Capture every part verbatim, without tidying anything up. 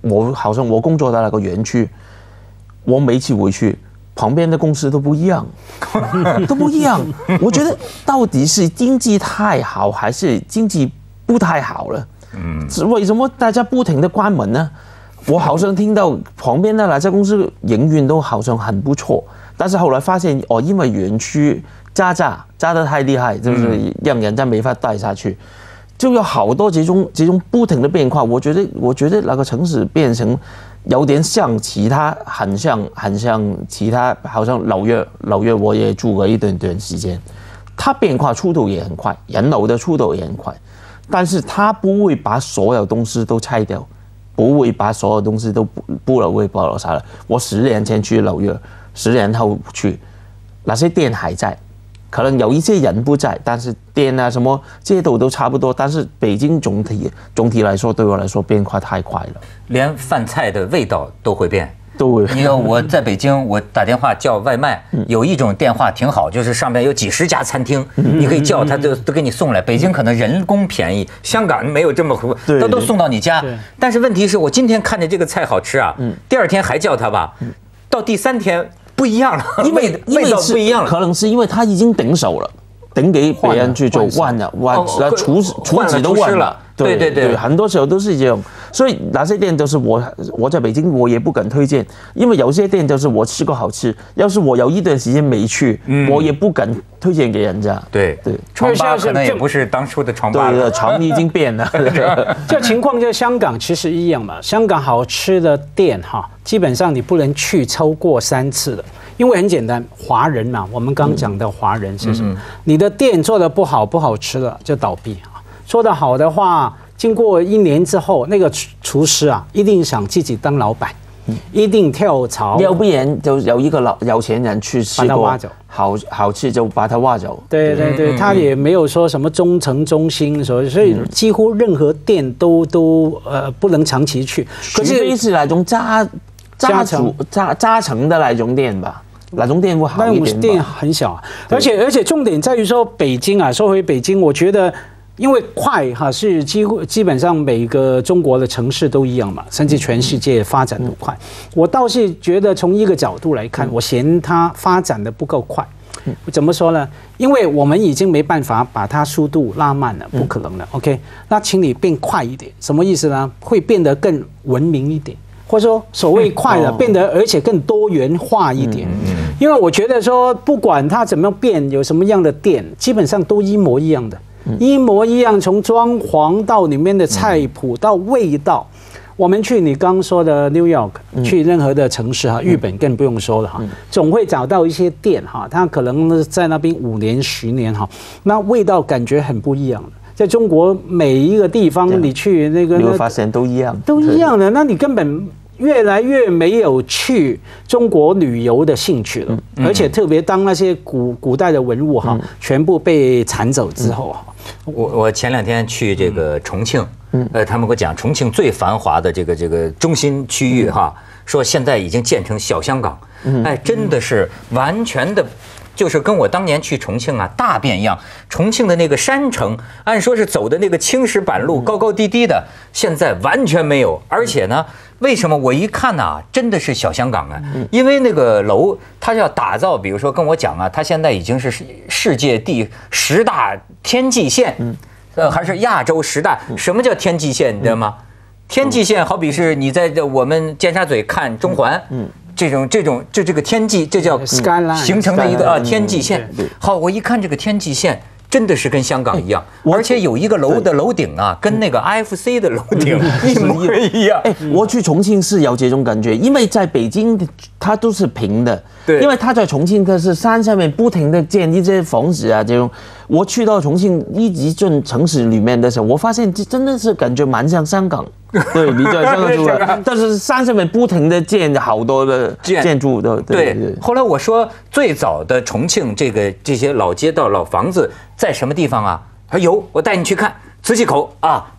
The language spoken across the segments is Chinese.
我好像我工作的那个园区，我每次回去。旁边的公司都不一样，都不一样。我觉得到底是经济太好还是经济不太好了？嗯，为什么大家不停的关门呢？我好像听到旁边的那家公司营运都好像很不错，但是后来发现哦，因为园区加价加得太厉害，就是让人家没法待下去，就有好多这种这种不停的变化。我觉得，我觉得那个城市变成。有点像其他，很像很像其他，好像纽约，纽约我也住过一段段时间，它变化速度也很快，人流的速度也很快，但是它不会把所有东西都拆掉，不会把所有东西都不不留会保留下来。我十年前去纽约，十年后去，那些店还在。可能有一些人不在，但是店啊什么街道都差不多。但是北京总体总体来说，对我来说变化太快了， 连饭菜的味道都会变。 都会。 你看我在北京，我打电话叫外卖，有一种电话挺好，就是上面有几十家餐厅，你可以叫他就都给你送来。北京可能人工便宜，香港没有这么苦，他都送到你家。但是问题是我今天看着这个菜好吃啊，第二天还叫他吧，到第三天。不一样了， 因为味道不一样了， 可能是因为他已经顶手了，顶给别人去做，换了换了，厨厨子都换了， 对对对， 很多时候都是这样。所以那些店都是我我在北京我也不敢推荐，因为有些店就是我吃过好吃，要是我有一段时间没去，我也不敢推荐给人家。 对对，疮疤可能也不是当初的疮疤了， 对，床已经变了。 这情况在香港其实一样嘛，香港好吃的店哈，基本上你不能去超过三次的。因为很简单，华人嘛，我们刚讲的华人是什么？你的店做的不好，不好吃了就倒闭啊。做得好的话，经过一年之后，那个厨师啊，一定想自己当老板，一定跳槽。 要不然就有一个老有钱人去吃过，把他挖走，好好吃就把他挖走。 对对对，他也没有说什么忠诚忠心，所以所以几乎任何店都都呃不能长期去。 可是是那种加加成加加成的那种店吧。哪种店会好一点？ 那种店很小啊，而且而且重点在于说北京啊，说回北京，我觉得因为快哈是几乎基本上每个中国的城市都一样嘛，甚至全世界发展都快。我倒是觉得从一个角度来看，我嫌它发展的不够快。怎么说呢？因为我们已经没办法把它速度拉慢了，不可能了。OK， 那请你变快一点，什么意思呢？会变得更文明一点。或者说所谓快的变得而且更多元化一点，因为我觉得说不管它怎么样变，有什么样的店，基本上都一模一样的，一模一样，从装潢到里面的菜谱到味道。我们去你刚说的 New York， 去任何的城市哈，日本更不用说了哈，总会找到一些店哈，它可能在那边五年十年哈，那味道感觉很不一样的。在中国每一个地方你去那个， 你会发现都一样， 都一样的，那你根本。越来越没有去中国旅游的兴趣了，而且特别当那些古古代的文物哈，全部被铲走之后哈， 我我前两天去这个重庆，呃，他们给我讲重庆最繁华的这个这个中心区域哈，说现在已经建成小香港，哎，真的是完全的。就是跟我当年去重庆啊大变样，重庆的那个山城，按说是走的那个青石板路，高高低低的，现在完全没有。而且呢，为什么我一看呢、啊，真的是小香港啊？因为那个楼它要打造，比如说跟我讲啊，它现在已经是世界第十大天际线，呃，还是亚洲十大。什么叫天际线？你知道吗？天际线好比是你在我们尖沙咀看中环，嗯。这种这种就这个天际，这叫形成的一个啊天际线。好，我一看这个天际线，真的是跟香港一样，而且有一个楼的楼顶啊，跟那个 I F C 的楼顶一模一样。 哎，我去重庆是有这种感觉，因为在北京它都是平的，对，因为它在重庆它是山上面不停的建一些房子啊，这种。我去到重庆一级镇城市里面的时候，我发现这真的是感觉蛮像香港。对，你在香港住的，但是山上面不停的建好多的建筑的。 对对。后来我说，最早的重庆这个这些老街道、老房子在什么地方啊？他说有，我带你去看。磁器口啊，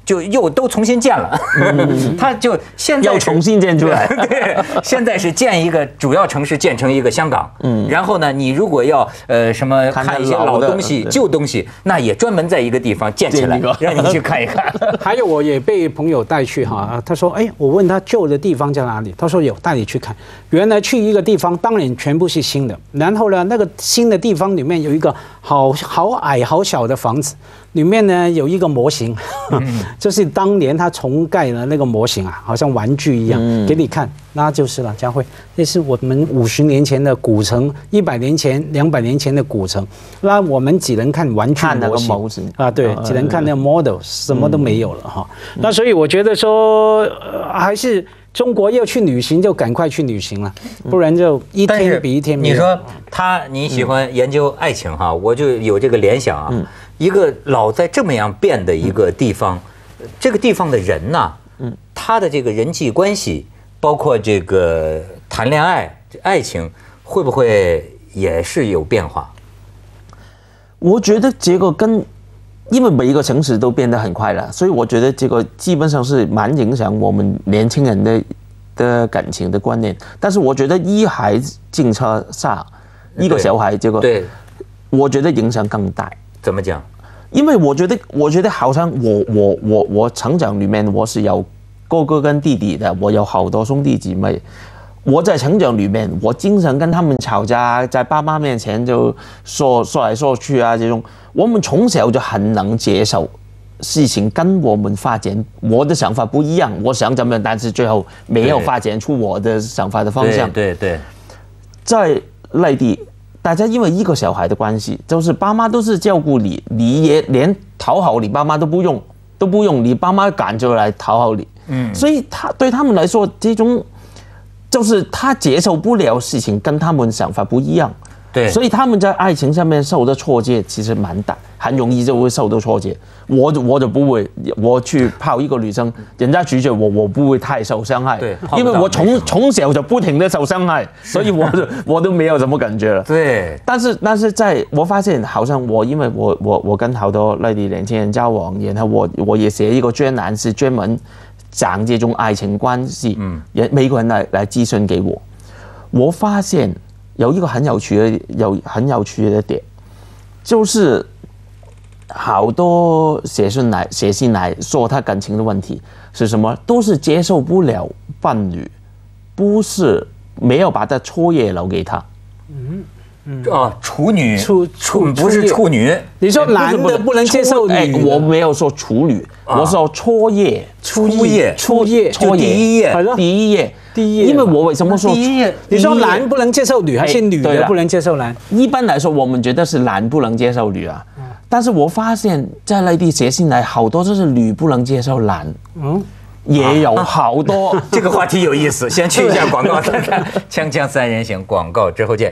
就又都重新建了，他就现在要重新建出来。 对，现在是建一个主要城市，建成一个香港。嗯，然后呢，你如果要呃什么看一些老东西、旧东西，那也专门在一个地方建起来，让你去看一看。 还有，我也被朋友带去哈，他说：“哎，我问他旧的地方在哪里？”他说：“有，带你去看。原来去一个地方，当然全部是新的。然后呢，那个新的地方里面有一个好好矮、好小的房子。”里面呢有一个模型，这是当年他重盖的那个模型啊，好像玩具一样，给你看，那就是了。佳慧，这是我们五十年前的古城，一百年前、两百年前的古城，那我们只能看玩具模型，模型啊，对，只能看那个 model， 什么都没有了哈。那所以我觉得说，呃、还是中国要去旅行就赶快去旅行了，不然就一天比一天没有。 你说他你喜欢研究爱情哈，我就有这个联想啊。一个老在这么样变的一个地方，嗯、这个地方的人呐，嗯，他的这个人际关系，包括这个谈恋爱、爱情，会不会也是有变化？ 我觉得这个跟，因为每一个城市都变得很快了，所以我觉得这个基本上是蛮影响我们年轻人的的感情的观念。但是我觉得一孩子政策下，一个小孩这个， 对， 我觉得影响更大。 怎么讲？ 因为我觉得，我觉得好像我我我我成长里面我是有哥哥跟弟弟的，我有好多兄弟姐妹。我在成长里面，我经常跟他们吵架，在爸妈面前就说说来说去啊，这种我们从小就很能接受事情跟我们发展，我的想法不一样，我想怎么样，但是最后没有发展出我的想法的方向。 对 对, 对， 在内地。大家因为一个小孩的关系，就是爸妈都是照顾你，你也连讨好你爸妈都不用，都不用你爸妈赶着来讨好你。嗯，所以他对他们来说，这种就是他接受不了事情，跟他们想法不一样。 对， 所以他们在爱情上面受的挫折其实蛮大，很容易就会受到挫折。我我就不会，我去泡一个女生，人家拒绝我，我不会太受伤害。 对， 因为我从从小就不停的受伤害，所以我就我都没有什么感觉了。 对， 但是但是在我发现，好像我因为我我我跟好多内地年轻人交往，然后我我也写一个专栏，是专门讲这种爱情关系，嗯，每个人来来咨询给我，我发现。有一个很有趣的、有很有趣的点，就是好多写信来写信来说他感情的问题是什么，都是接受不了伴侣，不是没有把他初夜留给他。 嗯嗯哦，处女处处不是处女， 你说男的不能接受女的， 我没有说处女，我说初夜， 初夜， 初夜， 初夜， 第一夜， 第一夜。 第一页， 因为我为什么说第一页？ 你说男不能接受女，还是女的不能接受男？ 一般来说，我们觉得是男不能接受女啊。但是我发现，在内地写信来，好多都是女不能接受男。嗯，也有好多。 这个话题有意思，先去一下广告看看。锵锵三人行，广告之后见。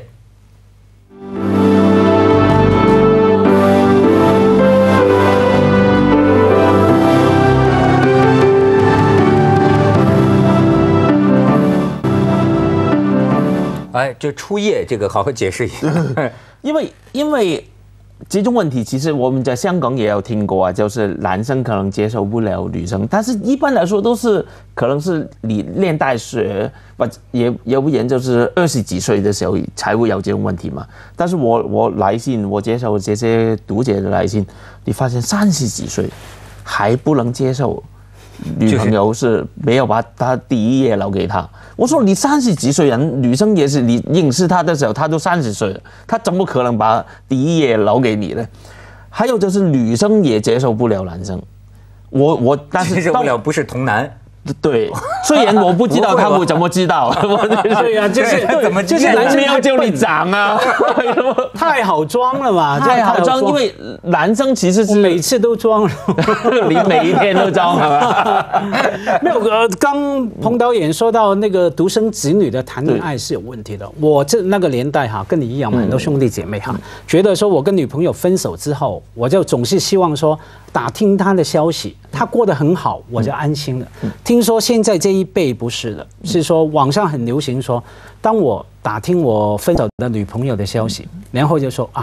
哎，这初夜这个好好解释一下， 因为因为这种问题，其实我们在香港也有听过啊，就是男生可能接受不了女生，但是一般来说都是可能是你念大学，或也也不然就是二十几岁的时候才会有这种问题嘛。但是我我来信，我接受这些读者的来信，你发现三十几岁还不能接受女朋友是没有把他第一夜留给他。我说你三十几岁人，女生也是你认识他的时候，他都三十岁了，他怎么可能把第一夜留给你呢？还有就是女生也接受不了男生，我我但是接受不了不是同男。 对，虽然我不知道他会怎么知道， 对呀，就是怎么就是男生要叫你长啊， 太好装了嘛， 太好装，因为男生其实是每次都装了， 你每一天都装了。 没有，呃，刚彭导演说到那个独生子女的谈恋爱是有问题的。我这那个年代哈，跟你一样嘛，很多兄弟姐妹哈，觉得说我跟女朋友分手之后，我就总是希望说打听她的消息，她过得很好，我就安心了。听说现在这一辈不是的，是说网上很流行说，当我打听我分手的女朋友的消息，然后就说啊，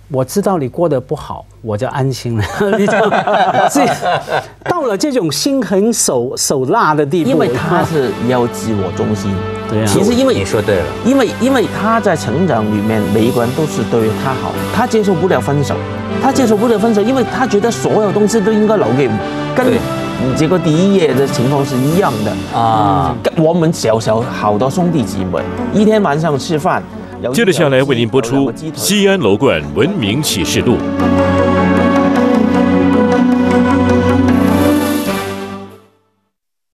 我知道你过得不好，我就安心了。你知道是到了这种心狠手手辣的地步， 因为他是要自我中心。 对啊， 其实因为你说对了， 因为因为他在成长里面，每一个人都是对他好，他接受不了分手，他接受不了分手，因为他觉得所有东西都应该留给跟你这个第一页的情况是一样的啊。我们小小好多兄弟姐妹，一天晚上吃饭。 接着下来为您播出《西安楼冠文明启示录》。